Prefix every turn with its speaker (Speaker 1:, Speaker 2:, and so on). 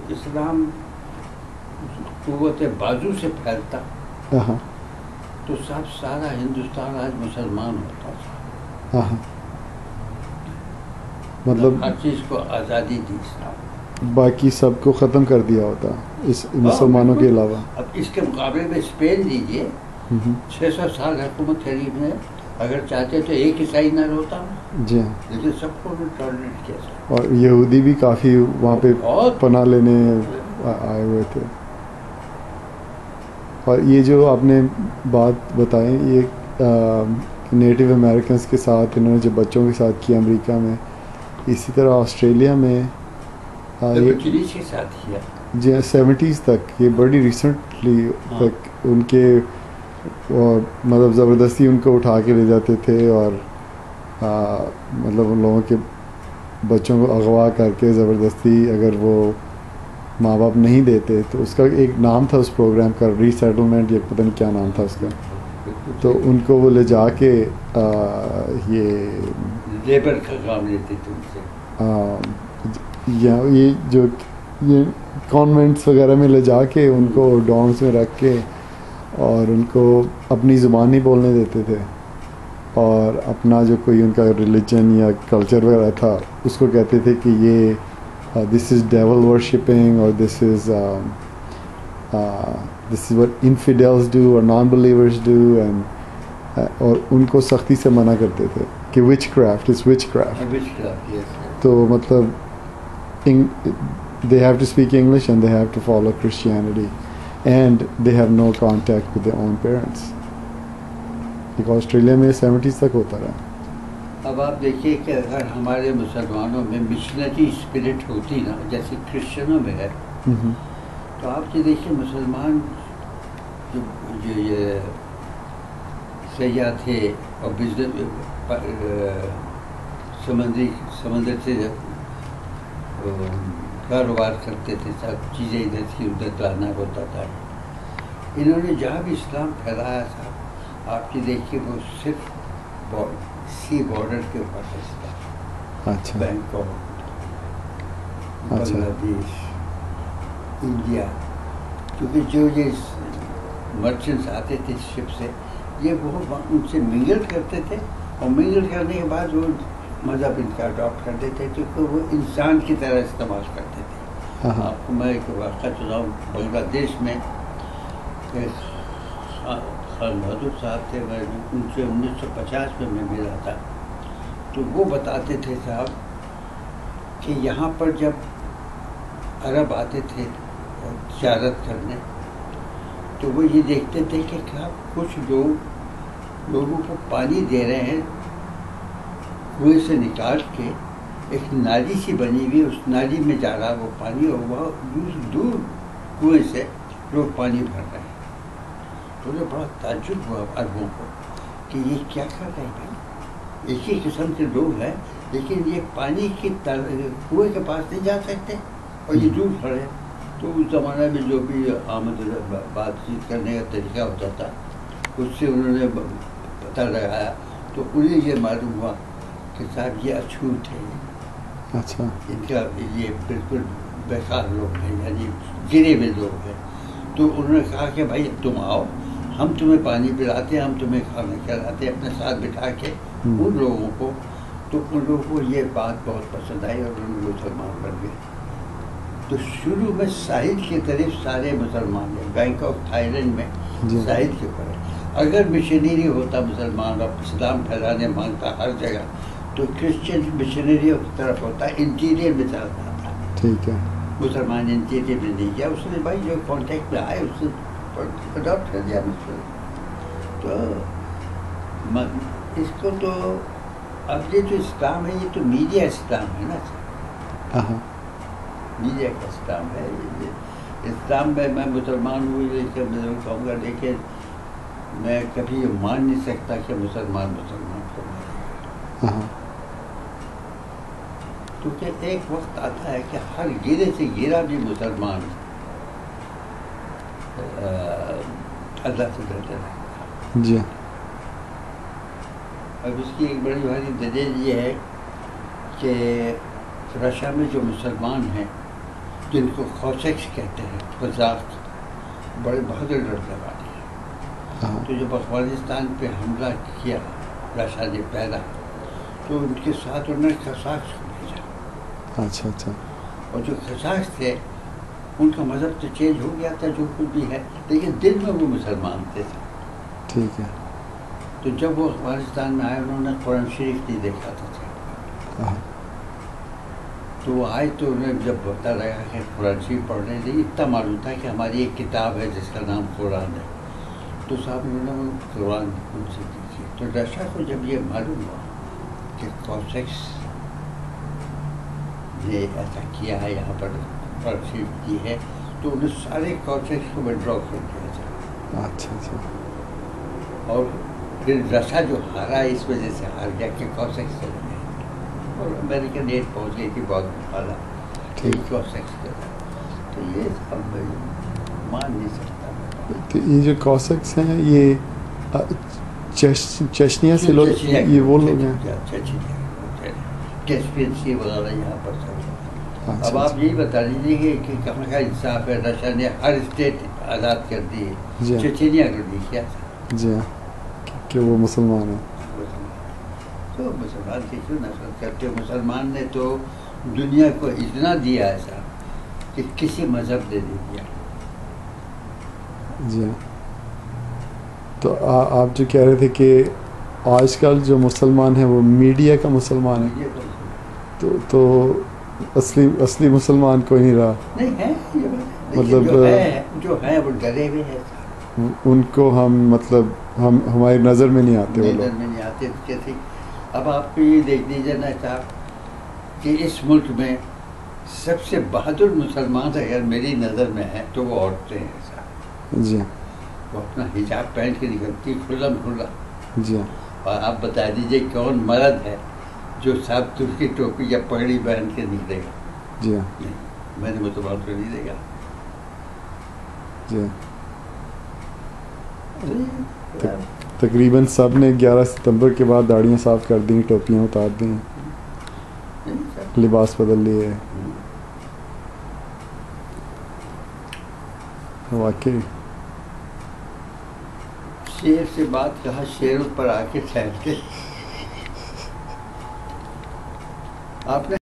Speaker 1: اسلام قوت بازو سے پھیلتا تو صاحب سارا ہندوستان آج مسلمان ہوتا تھا.
Speaker 2: مطلب
Speaker 1: ہر چیز کو آزادی دی اسلام.
Speaker 2: باقی سب کو ختم کر دیا ہوتا اس مسلمانوں کے علاوہ.
Speaker 1: اب اس کے مقابلے میں اسپین لیجیے, 600 سال حکومت کری میں, اگر چاہتے تو ایک عیسائی نہ ہوتا,
Speaker 2: جی,
Speaker 1: لیکن سب کو ٹالریٹ کیا.
Speaker 2: اور یہودی بھی کافی وہاں پہ پناہ لینے آئے ہوئے تھے. اور یہ جو آپ نے بات بتائی, یہ نیٹو امریکنس کے ساتھ انہوں نے جو بچوں کے ساتھ کیا امریکہ میں, اسی طرح آسٹریلیا میں
Speaker 1: کے ساتھ کیا.
Speaker 2: جی 70s تک, یہ بڑی ریسنٹلی تک ان کے مطلب زبردستی ان کو اٹھا کے لے جاتے تھے, اور مطلب ان لوگوں کے بچوں کو اغوا کر کے زبردستی, اگر وہ ماں باپ نہیں دیتے تو اس کا ایک نام تھا اس پروگرام کا, ری سیٹلمنٹ, یا پتہ نہیں کیا نام تھا اس کا. تو ان کو وہ لے جا کے یہ
Speaker 1: لیبر کا کام لیتے تھے ان سے,
Speaker 2: یہ جو یہ کانوینٹس وغیرہ میں لے جا کے ان کو ڈومس میں رکھ کے, اور ان کو اپنی زبان نہیں بولنے دیتے تھے, اور اپنا جو کوئی ان کا ریلیجن یا کلچر وغیرہ تھا اس کو کہتے تھے کہ یہ دس از ڈیول ورشپنگ, اور دس از what infidels do or non-believers do, اور ان کو سختی سے منع کرتے تھے کہ وچ کرافٹ از وچ کرافٹ. تو مطلب they have to speak English and they have to follow Christianity, and they have no contact with their own parents. ایک آسٹریلیا میں 70s تک ہوتا رہا.
Speaker 1: اب آپ دیکھیے کہ اگر ہمارے مسلمانوں میں مشنری اسپرٹ ہوتی نا, جیسے کرسچنوں میں ہے, تو آپ یہ دیکھیے مسلمان جو یہ سیاح تھے اور بزنس سمندر سے کاروبار کرتے تھے, سب چیزیں ادھر سے ادھر لانا ہوتا تھا, انہوں نے جہاں بھی اسلام پھیلایا تھا آپ کی دیکھیے وہ صرف سی بارڈر کے اوپر تھا.
Speaker 2: اچھا,
Speaker 1: بینکاک, بنگلہ دیش, انڈیا, کیونکہ جو یہ مرچنٹس آتے تھے شپ سے, یہ وہ ان سے منگل کرتے تھے, اور منگل کرنے کے بعد وہ مذہب ان کا اڈاپٹ کرتے تھے, کیونکہ وہ انسان کی طرح استعمال کرتے تھے. آپ کو میں ایک واقعہ سناؤں. بنگلہ دیش میں خان بہادر صاحب تھے, میں ان سے 1950 میں ملا تھا, تو وہ بتاتے تھے صاحب کہ یہاں پر جب عرب آتے تھے تجارت کرنے, تو وہ یہ دیکھتے تھے کہ کیا کچھ لوگوں کو پانی دے رہے ہیں کنویں سے نکال کے, ایک نالی سی بنی ہوئی, اس نالی میں جا رہا وہ پانی, اور وہ دور کنویں سے لوگ پانی بھر رہے ہیں. تو انہیں بڑا تعجب ہوا عربوں کو کہ یہ کیا کر رہے ہیں بھائی, ایک ہی قسم کے لوگ ہیں لیکن یہ پانی کی کنویں کے پاس نہیں جا سکتے اور یہ دور کھڑے ہیں. تو اس زمانے میں جو بھی آمد بات چیت کرنے کا طریقہ ہوتا تھا اس سے انہوں نے پتہ لگایا, تو انہیں یہ معلوم ہوا کہ صاحب یہ اچھوت ہے,
Speaker 2: اچھا,
Speaker 1: ان کا یہ بالکل بیکار لوگ ہیں, یعنی گرے ہوئے لوگ ہیں. تو انہوں نے کہا کہ بھائی تم آؤ, ہم تمہیں پانی پلاتے ہیں, ہم تمہیں کھانا کھلاتے ہیں, اپنے ساتھ بٹھا کے ان لوگوں کو. تو ان لوگوں کو یہ بات بہت پسند آئی اور ان لوگ مسلمان بن گئے. تو شروع میں ساحل کی طرف سارے مسلمان ہیں, بینکاک تھائی لینڈ میں ساحل کے اوپر ہے. اگر مشنری ہوتا مسلمان اور اسلام پھیلانے مانگتا ہر جگہ, تو کرسچن مشنریوں کی طرف ہوتا, انٹیریئر میں چلتا تھا. ٹھیک ہے, مسلمان انٹیریئر میں نہیں کیا, اس نے بھائی جو کانٹیکٹ میں آئے اس سے اڈاپٹ کر دیا مسلم. تو اس کو تو اب یہ جو اسلام ہے یہ تو میڈیا اسلام ہے نا, میڈیا کا اسلام ہے. اسلام میں مسلمان ہوں لیکن میں کہوں گا دیکھیں میں کبھی یہ مان نہیں سکتا کہ مسلمان کو مارے گا, کیونکہ ایک وقت آتا ہے کہ ہر گرے سے گرا بھی مسلمان اللہ سے ڈرتا ہے.
Speaker 2: جی,
Speaker 1: اب اس کی ایک بڑی بھاری دلیل یہ ہے کہ رشیا میں جو مسلمان ہیں جن کو کوسیکس کہتے ہیں، قزاق، بڑے بہادر لڑنے والے ہیں.
Speaker 2: ہاں
Speaker 1: تو جب افغانستان پہ حملہ کیا رشا نے پہلا، تو ان کے ساتھ انہوں نے قزاق کو بھیجا.
Speaker 2: اچھا اچھا
Speaker 1: اور جو قزاق تھے ان کا مذہب تو چینج ہو گیا تھا جو کچھ بھی ہے، لیکن دل میں وہ مسلمان تھے.
Speaker 2: ٹھیک ہے.
Speaker 1: تو جب وہ افغانستان میں آئے انہوں نے قرآن شریف نہیں دیکھا تھا.
Speaker 2: ہاں
Speaker 1: تو وہ آئے تو انہیں جب پتہ لگا کہ قرآن شریف پڑھنے نہیں، اتنا معلوم تھا کہ ہماری ایک کتاب ہے جس کا نام قرآن ہے. تو صاحب انہوں نے وہ قرآن ان سے دیکھی. تو رشا کو جب یہ معلوم ہوا کہ کوسیکس نے ایسا کیا ہے، یہاں پر قرآن شریف کی ہے، تو انہیں سارے کوسیکس کو ودرا کر دیا جائے.
Speaker 2: اچھا اچھا
Speaker 1: اور پھر رشا جو ہارا اس وجہ سے ہار گیا کہ کوسیکس چلے گئے اور امریکن ایڈ پہنچ گئی تھی بہت اعلیٰ.
Speaker 2: ٹھیک.
Speaker 1: کوسیکس کا تھا. تو یہ اب مان نہیں سکتا.
Speaker 2: تو یہ جو کوسیکس ہیں یہ چچنیا سے لوگ، یہ وہ لوگ ہیں
Speaker 1: کیسپین سی وغیرہ یہاں پر سب. اب
Speaker 2: اچھا
Speaker 1: آپ یہی بتا دیجیے کہ کہاں کا انصاف ہے. رشا نے ہر اسٹیٹ آزاد کر دی ہے،
Speaker 2: جی
Speaker 1: چچینیا کو نہیں کیا تھا.
Speaker 2: جی کہ وہ مسلمان ہیں.
Speaker 1: تو مسلمان کی کیوں نفرت کرتے ہو؟ مسلمان نے تو دنیا کو اتنا دیا ایسا کہ کسی مذہب نے نہیں دیا.
Speaker 2: جی تو آپ جو کہہ رہے تھے کہ آج کل جو مسلمان ہیں وہ میڈیا کا مسلمان ہے،
Speaker 1: یہ تو
Speaker 2: تو اصلی مسلمان کوئی نہیں رہا.
Speaker 1: نہیں ہے.
Speaker 2: مطلب
Speaker 1: جو ہے وہ ڈرے ہوئے ہیں.
Speaker 2: ان کو ہم مطلب ہماری نظر میں نہیں آتے وہ
Speaker 1: نظر
Speaker 2: لوگ.
Speaker 1: میں نہیں آتے کیسے. اب آپ کو یہ دیکھ دیجیے نا صاحب کہ اس ملک میں سب سے بہادر مسلمان اگر میری نظر میں ہے تو وہ عورتیں ہیں صاحب.
Speaker 2: جی
Speaker 1: وہ اپنا حجاب پہن کے نکلتی کھلم کھلا.
Speaker 2: جی
Speaker 1: اور آپ بتا دیجیے کون مرد ہے جو صاحب ترکی ٹوپی یا پگڑی پہن کے نکلے گا؟
Speaker 2: جی
Speaker 1: نہیں، میں نے مسلمان کو نہیں دے گا.
Speaker 2: جی تقریباً سب نے 11 ستمبر کے بعد داڑیاں صاف کر دیں، ٹوپیاں اتار دیں، لباس بدل لیے. واقعی
Speaker 1: شیر سے بات کہا، شیروں پر آ کے ٹھہر کے آپ نے